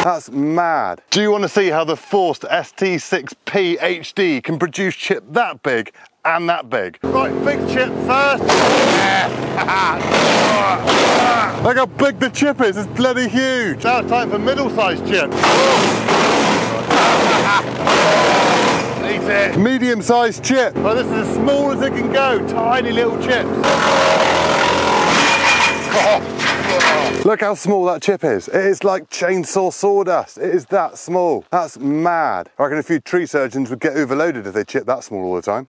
That's mad. Do you want to see how the FÖRST ST6P HD can produce chip that big and that big? Right, big chip first. Look how big the chip is, it's bloody huge. Now it's time for middle-sized chip. Eat it. Medium-sized chip. Well, this is as small as it can go, tiny little chips. Look how small that chip is. It is like chainsaw sawdust. It is that small. That's mad. I reckon a few tree surgeons would get overloaded if they chipped that small all the time.